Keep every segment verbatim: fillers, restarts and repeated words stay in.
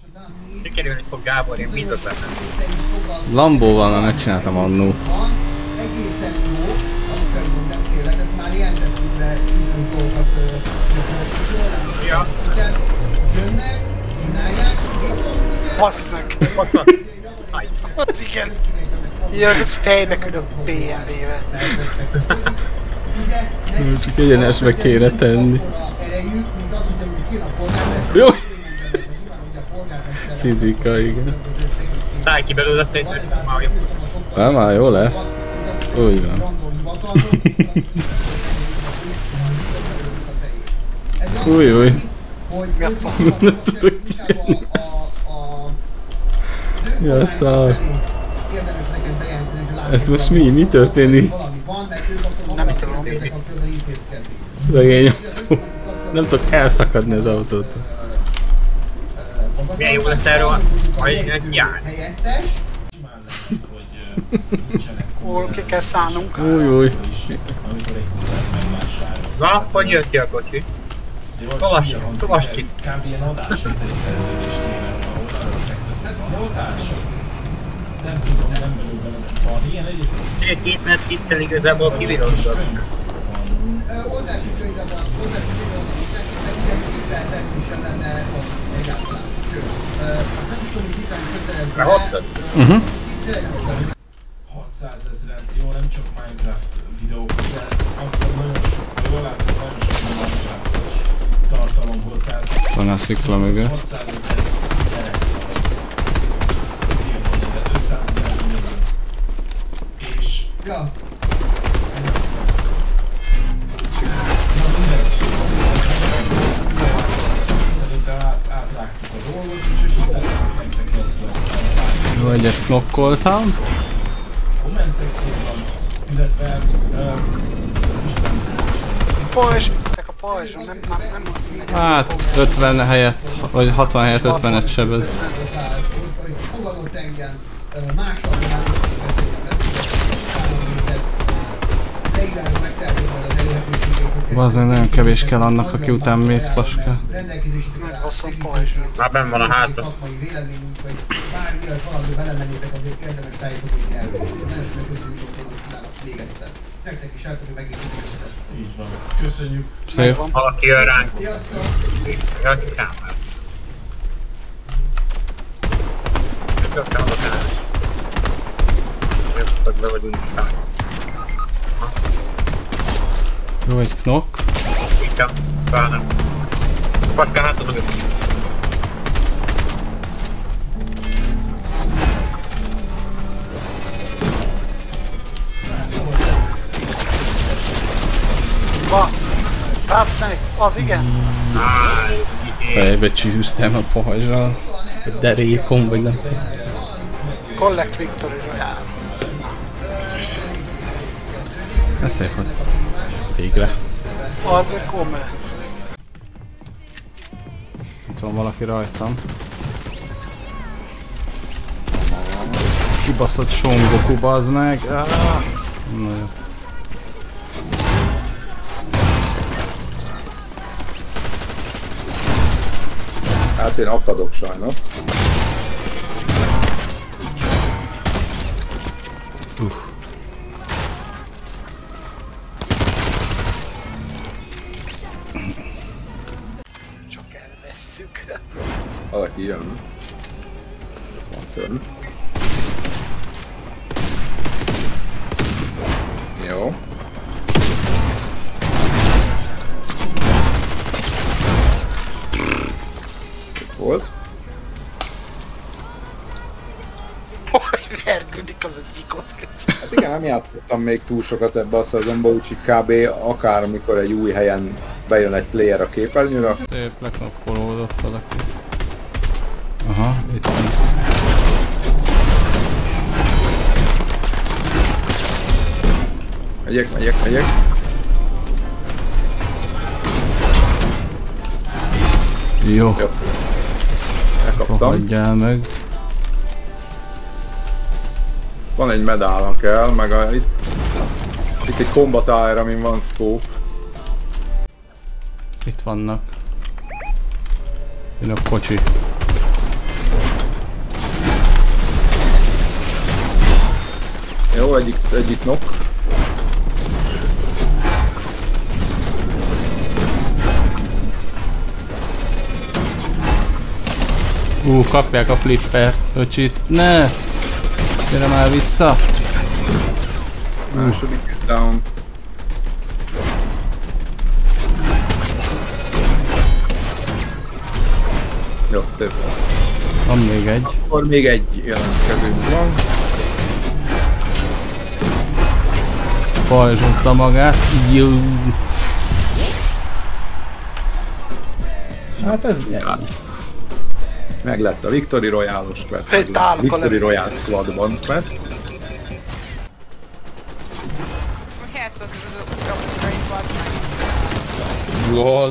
Sikerülni fog, Gábor, én bízok benne. Lambóval már megcsináltam annó. Egészen jó, azt kell mondani tényleg, tehát már jelentettünk be bizonyos dolgokat gyakorlatilag. Ja. Jönnek, csinálják, viszont ugye... Bassz meg! Az igen! Jön, az fejbe küld a bé em vé-vel. Csak egyenesbe kéne tenni. Jó! Fizika, igen. Szállj ki belőle, szerintem már jó. Nem, már jó lesz. Úgy van. Új, új. Mi a fasz? Nem tudok kijönni. Ja, szar. Ez most mi? Mi történik? Nem tudom. Szegény autó. Nem tudok elszakadni az autót. Milyen jó lesz erről, hogy járni. Hol ki kell szállnunk? Új, új. Na, hogy jött ki a kocsi? Tolass, tolass ki. Kb. Ilyen adásvételi szerződés kéne arra fektetni. Van oltása? Nem tudom, nem vagyok benne. Van ilyen egyébként? Két mert itt igazából kivirozgat. Oltási könyvben van, oltási könyvben van, hogy ilyen szinten sem lenne az egyáltalán. Sőt, azt nem is tudom, hogy hitán kötelezve. Behoztad? Uh-huh. hatszázezren, jó, nem csak Minecraft videókat, de azt hiszem nagyon sok, jól látom, nagyon sok Minecraft tartalom volt, tehát Van a szikla mögött. hatszázezer gyerek alatt. ötszázezer néző. És... Ja. Szerintem át, átrágtuk a dolgot, úgyhogy ha tetszett nektek ez volt. Jó, egyet knokkoltam. Komment szekcióban, illetve... Uh, Pajzs! Ezek a pajzson, nem, nem, nem... Hát ötven helyett, vagy hatvan helyett ötvenet sebez. Fogadott engem, mással már is beszéljen, beszéljen, leírásban megtervezni majd az elérhetőségeket. Bazdmeg nagyon kevés kell annak, aki után mész, Paska. Megbasszom pajzson. Már benn van a hátra. Szakmai véleményünk, hogy bármi, hogy valami belemennétek, azért érdemes tájékozódni erről. Nagyon szépen köszönjük, hogy tudnának még egyszer. Nektek is srácok, hogy megnéztétek ezt. így van. Köszönjük. Szép. Valaki jön ránk. Sziasztok! Ja, csukám már. Csukám a tenet. Jöttök be vagyunk is. Jó, egy knock. Itt a bánom. Paskán hátad mögött. Va! Rápszenik! Az igen! Fejbe csűztem a pajzsral. A derékon, vagy nem tudom. Collect Victory Royale. Ez szép, hogy végre. Az egy komme. Itt van valaki rajtam. Kibaszott Son Goku, bazd meg. Ah, na jó. Hát én akadok sajnos. Uh. Csak elvesszük. Valaki jön. Van fönn. Jó. Itt volt. Hogy vergődik az egyikot. Hát igen, nem játszottam még túl sokat ebbe a szezonba, úgyhogy kb. Akár amikor egy új helyen bejön egy player a képernyőre. Szép, leknoppolódott valaki. Aha, itt van. Megyek, megyek, megyek. Jó. Jó. Elkaptam. Rohadjál meg. Van egy medálon kell, meg a, itt, itt egy combat tire, amin van scope. Itt vannak. Jön a kocsi. Jó, egyik, egyik knock. Ú, uh, kapják a flipper öcsit. Ne! Gyere már vissza! Második down. Jó, szép. Van még egy. Akkor még egy jelentkezőnk van. Pajzsonszta magát. Jó. Hát ez nyelv. Meg lett a Victory Royale-os quest. Egy tálka Victory lett. Royale Squadban quest. Játszott az ugraugraim, bazd meg. Lol.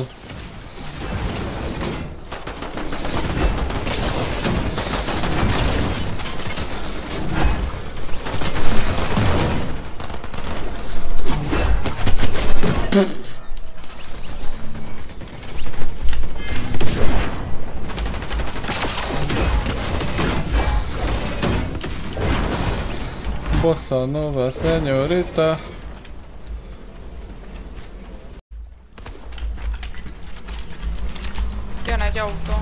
Bossa Nova Señorita. Jön egy autó.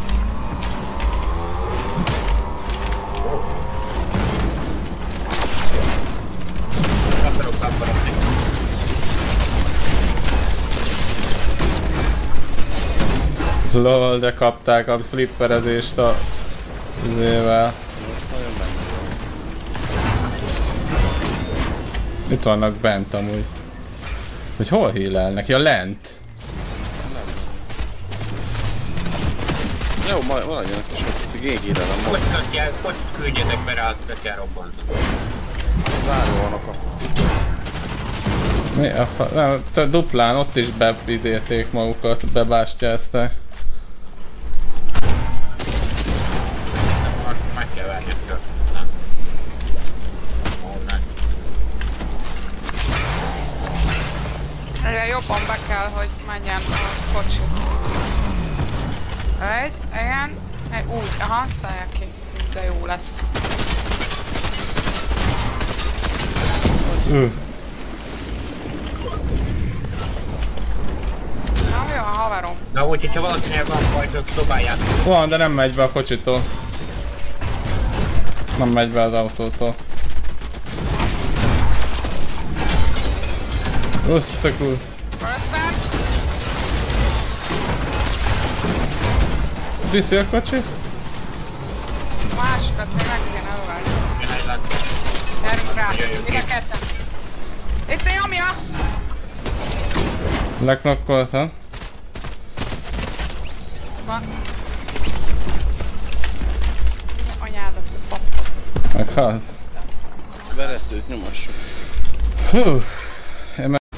Akarok kapparaszni. Lol, de kapták a flipperezést a... izével. Itt vannak bent amúgy. Hogy hol healelnek? Ja, lent. Jó, majd maradjanak is ott, gégírelem. Hogy kell, hogy küldjetek be rá, azt be kell robbantani. Záróanak a... Mi a fa... Nem, te duplán ott is bebizélték magukat, bebástyázták. Meg kell várni a kört, aztán. Egyre jobban be kell, hogy menjen a kocsi. Egy, igen, egy, úgy, aha, szállják ki. De jó lesz. Öh. Na jó, a haverom. Na úgy, hogyha valakinél van pajzsok, szobáljátok. Van, de nem megy be a kocsitól. Nem megy be az autótól. Osztak úr. Közben. Viszi a kocsi? A másikat még meg kéne ölni. Jön egy lát. Gyerünk rá, Jöjjünk mind a ki. ketten. Itt a nyomja! Leknokkoltam. Van. Anyádat, basszok. Meg az. Veretőt nyomassuk. Hú. Én meg...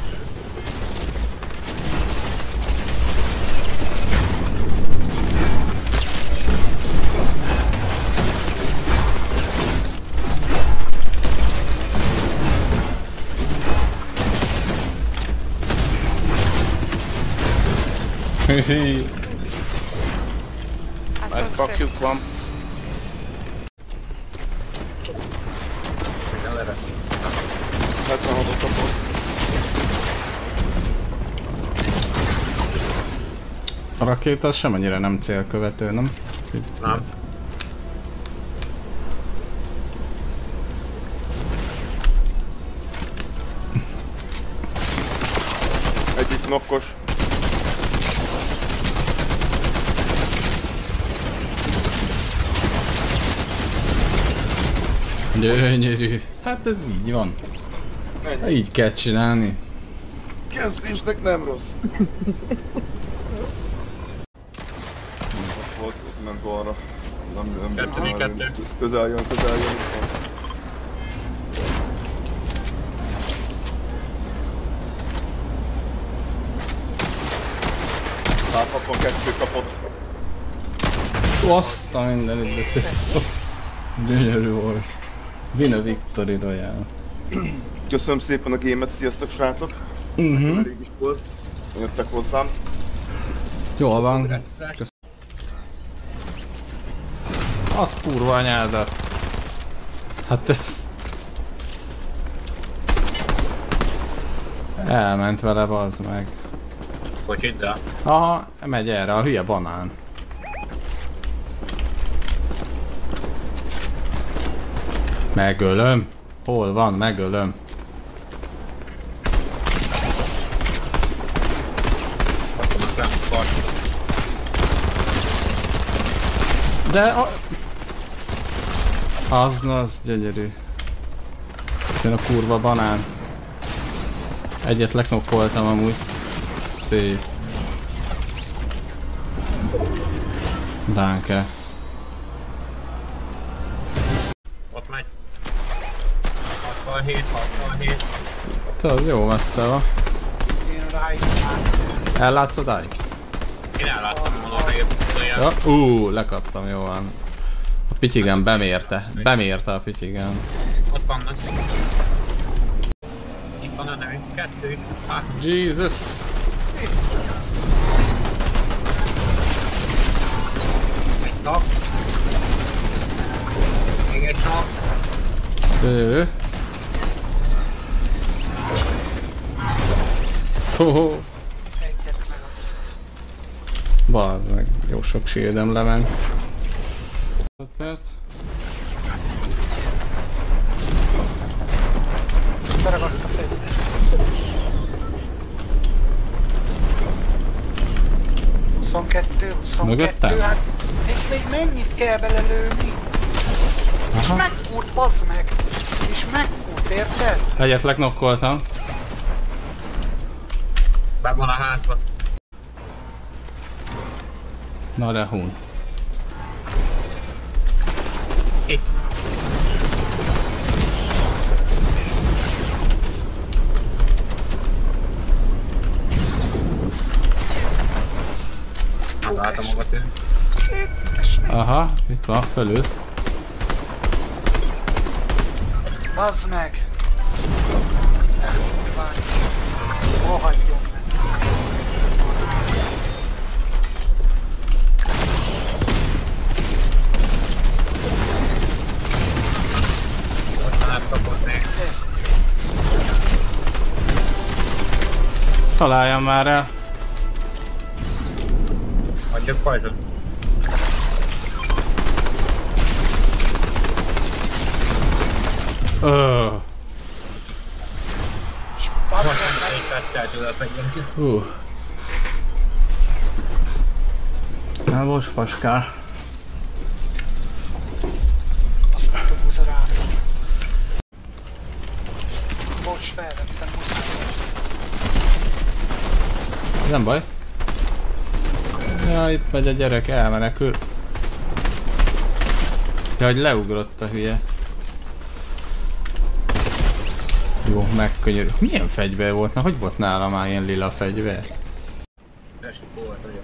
Hihi. Hát Egy az szép. pakjuk van. hetvenhatot kapott. A rakéta az semennyire nem célkövető, nem? Nem. Egyik knokkos. Gyönyörű. Hát ez így van. Így kell csinálni. Kezdésnek nem rossz. Volt, ment volna. Nem, nem, Kettő, nem, kettő. Közel jön, közel jön. százhatvankettő kapott. Azt a mindenit beszél. Gyönyörű volt. Win a Victory Royale. Köszönöm szépen a gémet, sziasztok srácok! Mhm. Elég is volt, jöttek hozzám. Jól van. Kösz... Azt kurva anyádat. Hát ez... Elment vele, bazd meg. Kocsiddal? Aha, megy erre, a hülye banán. Megölöm? Hol van? Megölöm. Akkor nem part. De a... Az, az gyönyörű. Jön a kurva banán. Egyet leknokkoltam amúgy. Szép. Danke. Ott megy. hatvanhét, hatvanhét. Tudod, jó messze van. Én ráig. Ellátsz odáig? Én elláttam volna jött olyan. Ja, ú, lekaptam, jó van. A pityigen bemérte. Bemérte a pityigen. Ott vannak. Itt van a nevünk, kettő. Hát, Jesus! egy nap. Még egy nap. Ő. Hoho. Egyet meg a... Bazd meg, jó sok shieldem lement. öt perc. Beragadt a fegyver. huszonkettő, Mögöttem? huszonkettő, hát még, még mennyit kell belelőni? És megkút, bazd meg! És megkút, érted? Egyet leknokkoltam. Be van a házba. Na de hun. Itt. Látom maga tűnt. Aha, itt van fölül. Bazd meg! Rohadjon meg! Aztán átkapozni. Találjam már el. Adjuk poison. Öööö. Bazd Most meg! nem egy perccel tudod megvenni. Hú. Na most paskál. Azt mondta buzerát. Bocs, felvettem, muszáj. Nem baj. Ja, itt megy a gyerek, elmenekül. Ja, hogy leugrott a hülye. Jó, megkönyörül. Milyen fegyver volt? Na, hogy volt nála már ilyen lila fegyver? Testi volt, ugye.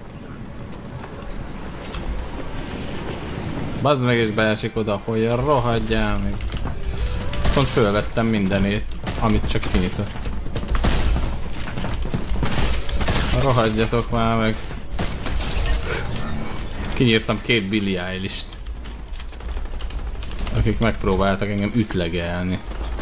Bazd meg és beesik oda, hogy rohadjál még. Viszont fölvettem mindenét, amit csak kinyitott. Rohadjatok már meg. Kinyírtam két Billie Eilish-t, akik megpróbáltak engem ütlegelni.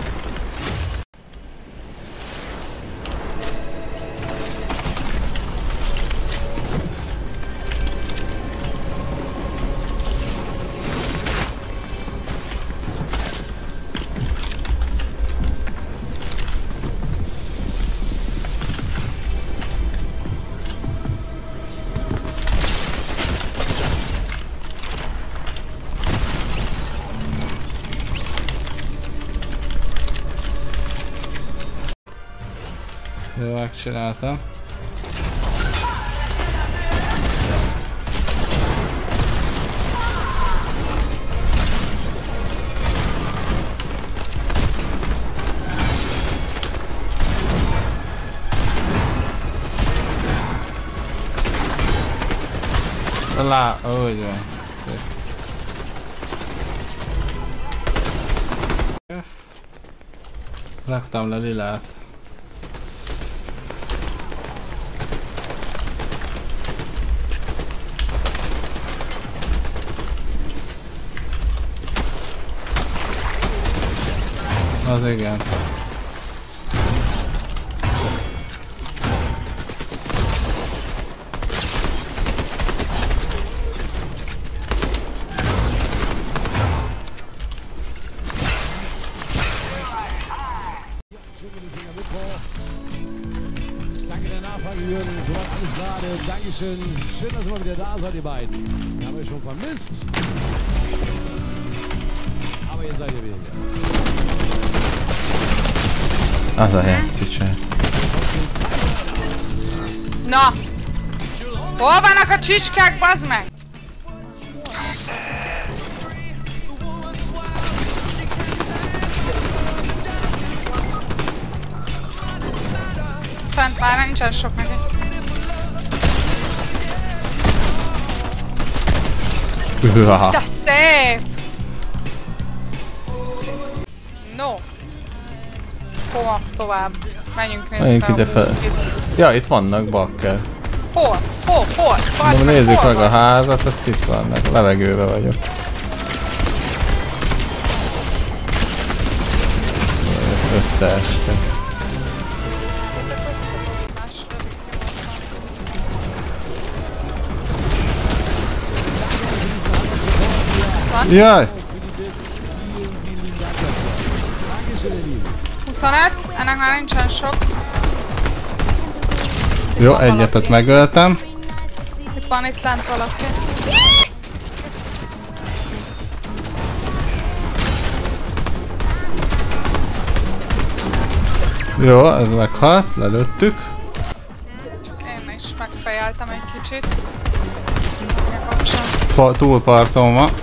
Jó, megcsináltam. Lá, úgy van. Raktam le lilát. Az igen. der Nachfrage, Jürgen. Soweit alles gerade. Dankeschön. Schön, dass ihr mal wieder da seid, ihr beiden. Wir haben euch schon vermisst. Aber ihr seid ja wieder hier. Az a hely, kicsi. Na! Hol vannak a csicskák, bazd meg? Fent már nincsen sok neki. De szép! No! Hova tovább? Menjünk nézni. Menjünk ide fel. Ja, itt vannak bakker. Hol? Hol? Hol? De nézzük meg a házat, azt itt vannak. Levegőbe vagyok. Összeestek. Jaj! huszonöt, ennek már nincsen sok. Jó, egyet ott megöltem. Itt van itt lent valaki. Jó, ez meghalt, lelőttük. Csak én is megfejeltem egy kicsit. Pa, túlparton van.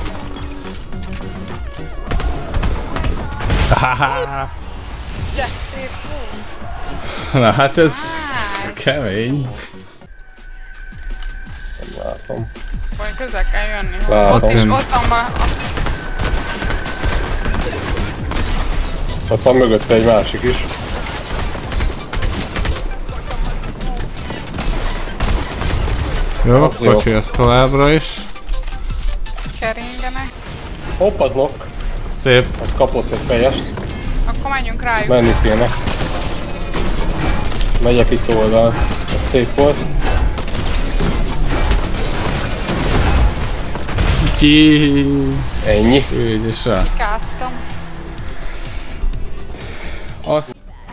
De szép volt. Na hát ez kemény. Nem látom. Vagy közel kell jönni. Látom. Ott is, ott van ma. Ott van mögötte egy másik is. Jó, az kocsi az továbbra is. Keringenek. Hopp, az knock. Szép. Az kapott egy fejest. Akkor menjünk rájuk. Menni kéne. Megyek itt oldal. Ez szép volt. Ki. Ennyi. Ügyes rá. Kikáztam. Azt.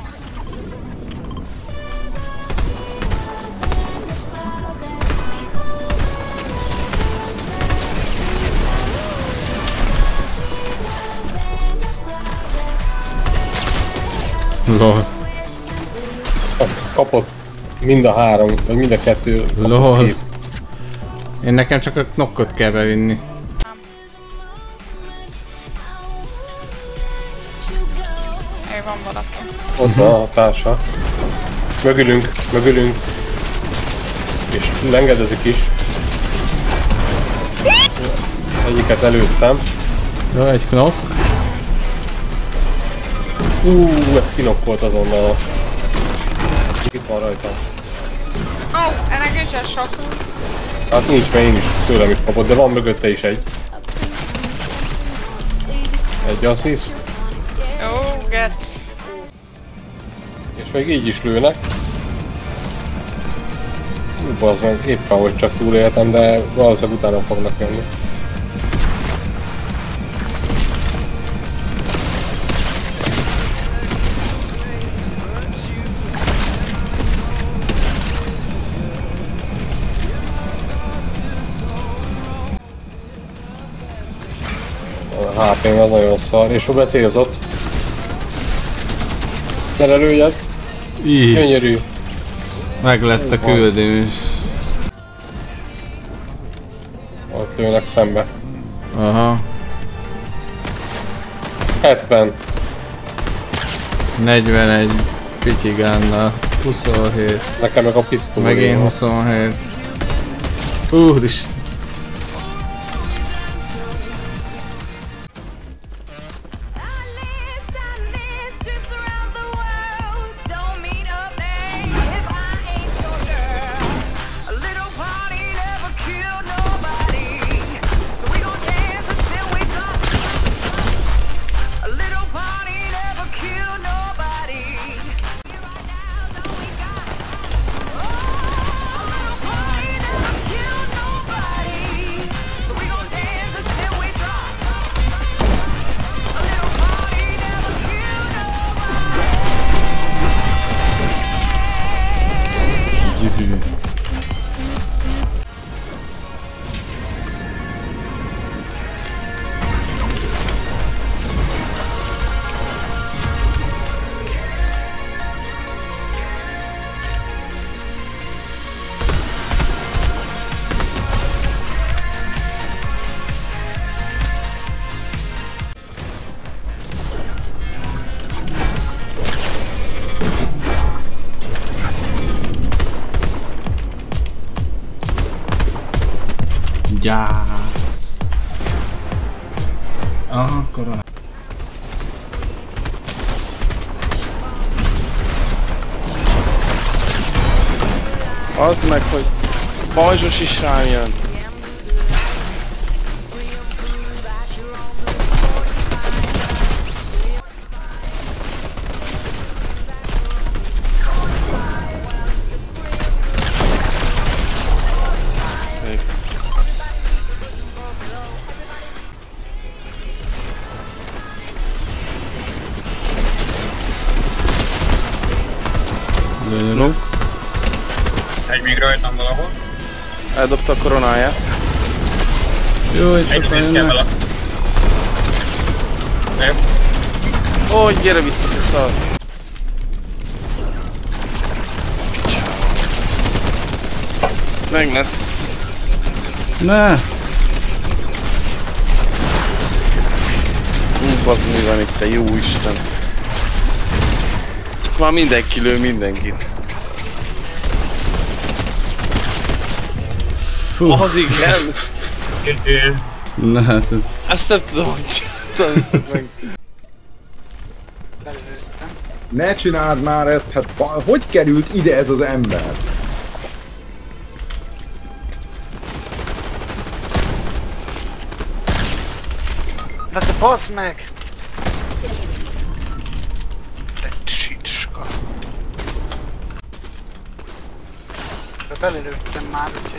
Lol. Kapott mind a három, vagy mind a kettő. Lol. Én nekem csak a knockot kell bevinni. Ő van valaki. Ott van a társa. Mögülünk, mögülünk. És lengedezik is. Egyiket előttem. Jó, egy knock. Úúúú, ez kinokkolt azonnal. Itt van rajta. Ó, oh, ennek nincsen sok. Hát nincs, mert én is tőlem is kapott, de van mögötte is egy. Egy assziszt. Ó, oh, get. És még így is lőnek. Hú, bazd meg, éppen hogy csak túléltem, de valószínűleg utána fognak jönni. A há pém az nagyon szar, és hol becélzott. Ne lelőjed! Így. Gyönyörű! Meg lett a küldés. Ott lőnek szembe. Aha. hetven. negyvenegy pityigánnal. huszonhét. Nekem meg a pisztoly. Meg én huszonhét. Úristen. Gyűhű. Ja. Aha, korona. Az meg, hogy pajzsos is rám jön. No. Egy még rajtam valahol. Eldobta a koronáját. Jó, egy sokan jönnek. Ó, gyere vissza, szar. Meg lesz. Ne! Hú, bazd, mi van itt, te jó Isten. Itt már mindenki lő mindenkit. Fú. Az igen! Na hát ez... Ezt nem tudom, hogy csináltam meg. Ne csináld már ezt, hát hogy került ide ez az ember? Na te bassz meg! Egy sicska. De belelőttem már, úgyhogy...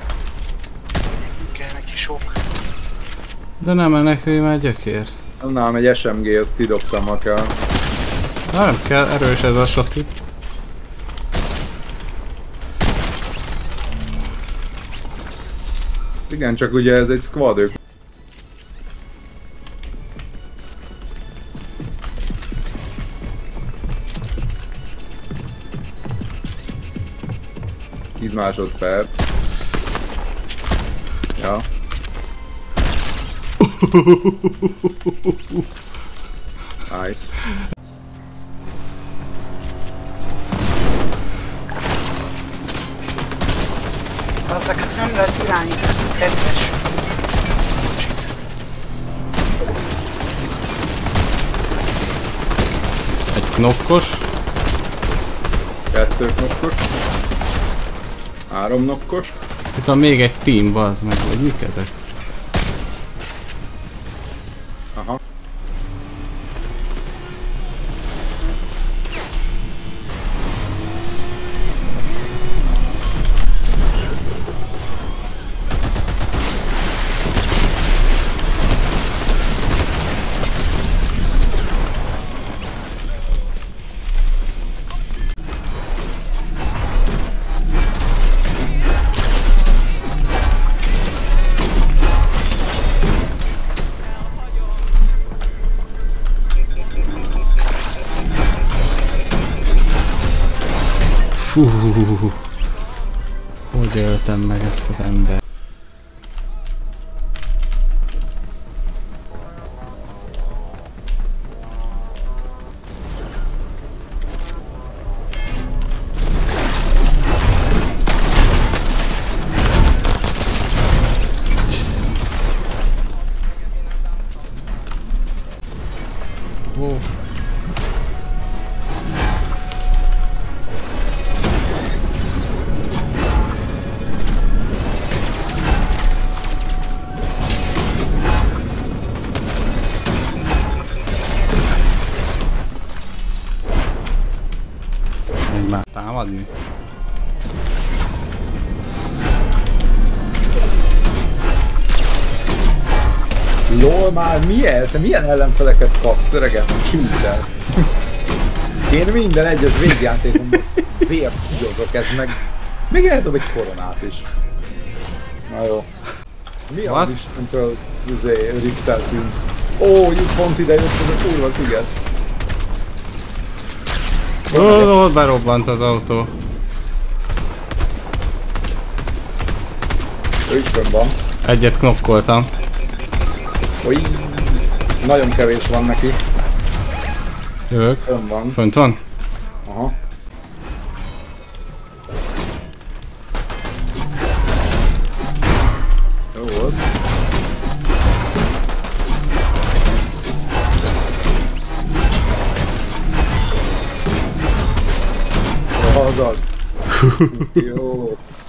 kell neki sok. De nem menekülj már gyökér. Annál egy es em gé, ezt kidobtam, ha kell. Nem kell, erős ez a shotty. Igen, csak ugye ez egy squad, ők. tíz másodperc. Ja. Nice. Ezeket nem lehet irányítani, ezt a kettes. Egy knokkos. Kettő knokkos. Három knokkos. Itt van még egy team, bazd meg, vagy mik ezek? Aha. Fú, hogy öltem meg ezt az embert? Oh. Már támadni? Lol, már mi ez? Te milyen ellenfeleket kapsz, öregem? Cheater. Én minden egyes végjátékomban vért húgyozok, ez meg Még eldob egy koronát is. Na jó. Mi What? az Istentől izé, rifteltünk? Ó, itt pont ide jött ez a kurva sziget. Ó, ott berobbant az autó. Ő is fönn van. Egyet knokkoltam. Oly, nagyon kevés van neki. Jövök. Fönn van. Fönt van? Aha. Jó volt. Az az. Jó.